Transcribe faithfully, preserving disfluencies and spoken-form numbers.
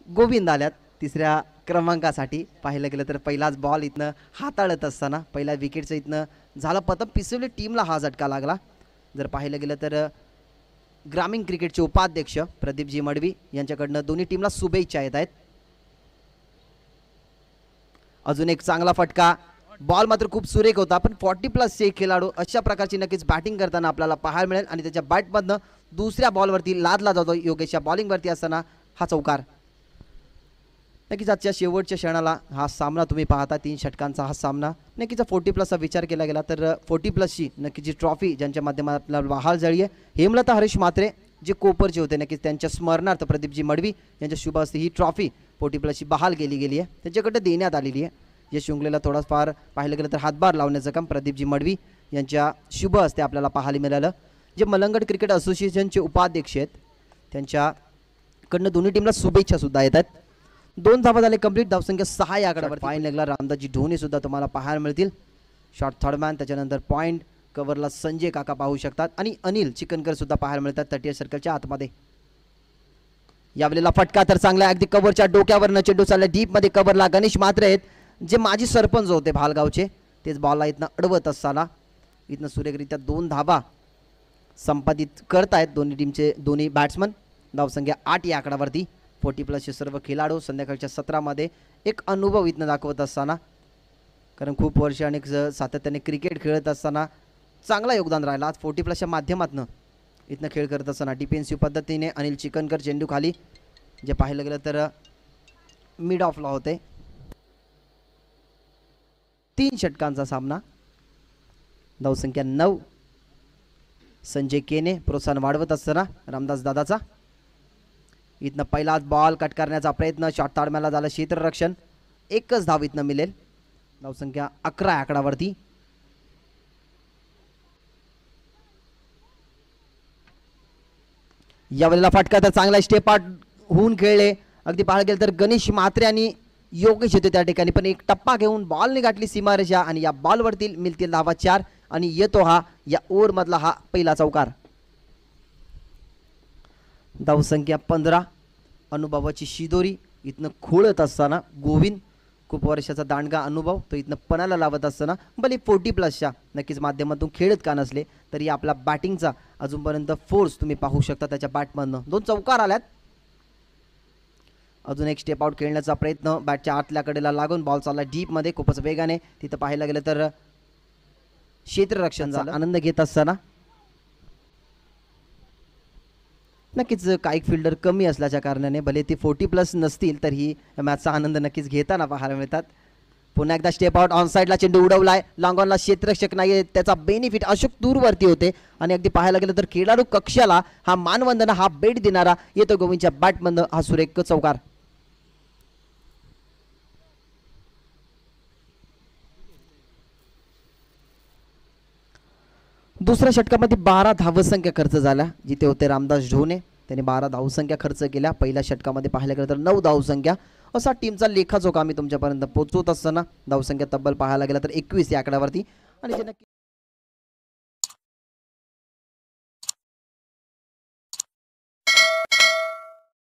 गोविंद आल्यात तिसऱ्या क्रमांकासाठी. पाहिलं गेलं तर पहिलाच बॉल इथनं हाताळत असताना पहिल्या विकेटचं इथनं झालं पतन. पिसवली टीमला हा झटका लागला. जर पाहिलं गेलं तर ग्रामीण क्रिकेटचे उपाध्यक्ष प्रदीपजी मडवी यांच्याकडनं दोन्ही टीमला शुभेच्छा येत आहेत. अजून एक चांगला फटका. बॉल मात्र खूप सुरेख होता, पण फोर्टी प्लसचे खेळाडू अशा प्रकारची नक्कीच बॅटिंग करताना आपल्याला पाहायला मिळेल. आणि त्याच्या बॅटमधनं दुसऱ्या बॉलवरती लादला जातो. योगेशच्या बॉलिंगवरती असताना हा चौकार. नक्कीच आजच्या शेवटच्या क्षणाला हा सामना तुम्ही पाहता. तीन षटकांचा हा सामना. नक्कीच फोर्टी प्लसचा विचार केला गेला तर फोर्टी प्लसची नक्कीच जी ट्रॉफी ज्यांच्या माध्यमात आपल्याला बहाल झाली आहे, हेमलता हरीश म्हात्रे जे कोपरचे होते, नक्कीच त्यांच्या स्मरणार्थ प्रदीपजी मडवी यांच्या शुभ हस्ते ही ट्रॉफी फोर्टी प्लसची बहाल केली गेली आहे, त्यांच्याकडे देण्यात आलेली आहे. जे शुंगलेला थोडाफार पाहिलं गेलं तर हातभार लावण्याचं काम प्रदीपजी मडवी यांच्या शुभ हस्ते आपल्याला पाहायला मिळालं. जे मलंगड क्रिकेट असोसिएशनचे उपाध्यक्ष आहेत त्यांच्याकडनं दोन्ही टीमला शुभेच्छा सुद्धा येत आहेत. दोन धावा झाले कंप्लीट. धावसंख्या सहा या आकड्यावर फाईन लागला. रामदासजी ढोणे सुद्धा तुम्हाला पाहायला मिळतील. शॉर्ट थर्डमॅन, त्याच्यानंतर पॉईंट कव्हरला संजय काका पाहू शकतात आणि अनिल चिकनकर सुद्धा पाहायला मिळतात थर्टी एट सर्कलच्या आतमध्ये. यावेळेला फटका तर चांगला अगदी कव्हरच्या डोक्यावरनं चेंडू चालला डीपमध्ये. कव्हरला गणेश म्हात्रे आहेत जे माजी सरपंच होते भालगावचे, तेच बॉलला इथनं अडवत असताना इथनं सुरेखरित्या दोन धावा संपादित करतायत दोन्ही टीमचे दोन्ही बॅट्समन. धावसंख्या आठ या आकड्यावरती. फोर्टी प्लसचे सर्व खेळाडू संध्याकाळच्या सत्रामध्ये एक अनुभव इथनं दाखवत असताना, कारण खूप वर्ष आणि सातत्याने क्रिकेट खेळत असताना चांगला योगदान राहिला. आज फोर्टी प्लसच्या माध्यमातून इथनं खेळ करत असताना डिफेन्सिव्ह पद्धतीने अनिल चिकनकर चेंडू खाली, जे पाहिलं गेलं तर मिड ऑफला होते. तीन षटकांचा सामना. धावसंख्या नऊ. संजय केने प्रोत्साहन वाढवत असताना रामदास दादाचा इथनं पहिलाच बॉल कट करण्याचा प्रयत्न. शॉर्ट ताडम्याला झालं क्षेत्ररक्षण. एकच धाव इथनं मिळेल. धावसंख्या अकरा आकडावरती. यावेळेला फटका तर चांगला स्टेप आउट होऊन खेळले. अगदी पाहायला गेलं तर गणेश म्हात्रे आणि योगेश होते त्या ठिकाणी, पण एक टप्पा घेऊन बॉलने गाठली सीमारेषा आणि या बॉलवरती मिळतील धावा चार आणि येतो हा या ओव्हर मधला हा पहिला चौकार. धावसंख्या पंधरा. अनुभवाची शिदोरी इथनं खोळत असताना गोविंद, खूप वर्षाचा दांडगा अनुभव तो इथनं पणाला लावत असताना भले फोर्टी प्लसच्या नक्कीच माध्यमातून खेळत का नसले तरी आपला बॅटिंगचा अजूनपर्यंत फोर्स तुम्ही पाहू शकता त्याच्या बॅटमधनं. दोन चौकार आल्यात. अजून एक स्टेप आउट खेळण्याचा प्रयत्न. बॅटच्या आतल्या कडेला लागून बॉल चालला डीपमध्ये खूपच वेगाने. तिथं पाहायला गेलं तर क्षेत्ररक्षण झालं. आनंद घेत असताना नक्कीच काही फिल्डर कमी असल्याच्या कारणाने भले ते फोर्टी प्लस नसतील तरीही मॅचचा आनंद नक्कीच घेताना पाहायला मिळतात. पुन्हा एकदा स्टेप आउट. ऑन साईडला चेंडू उडवलाय. लॉंगॉनला क्षेत्ररक्षक नाही, त्याचा बेनिफिट अशोक दूरवरती होते आणि अगदी पाहायला गेलं तर खेळाडू कक्षाला हा मानवंदना हा बेट देणारा येतो गोविंदच्या बॅटमधनं हा सुरेख चौकार. दुसऱ्या षटकामध्ये बारा धावसंख्या खर्च झाल्या. जिथे होते रामदास ढोणे त्यांनी बारा धावसंख्या खर्च केल्या. पहिल्या षटकामध्ये पाहायला गेलं तर नऊ धावसंख्या असा टीमचा लेखाजोखा आम्ही तुमच्यापर्यंत पोहोचवत असताना धावसंख्या तब्बल पाहायला गेला तर एकवीस या आकड्यावरती आणि जे नक्की